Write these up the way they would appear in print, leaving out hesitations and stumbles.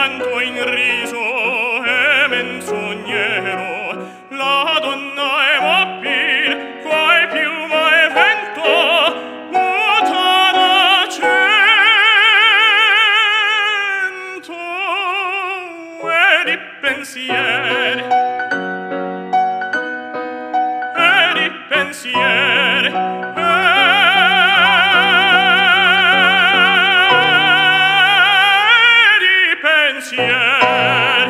pianto in riso e menzognero, la donna è mobile, quai piuma e vento, muta da cento, e di pensieri, pensieri, di pensieri.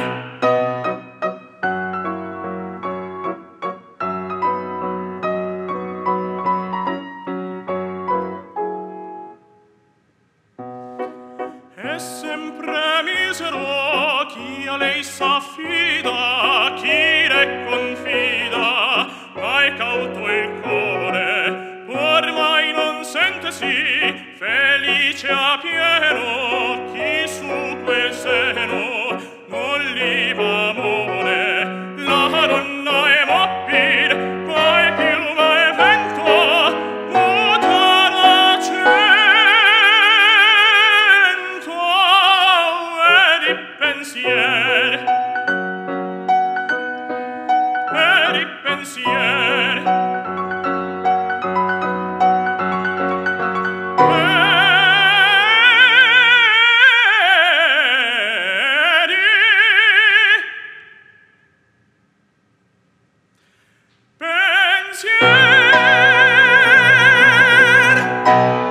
E sempre misero chi a lei s'affida, chi le confida, mai cauto il cuore, ormai non sentesi felice a pieno chi su quel seno non li va amore. La donna è mobile, poi piuma e vento, muta da cento, e di pensieri, di pensieri, pensieri.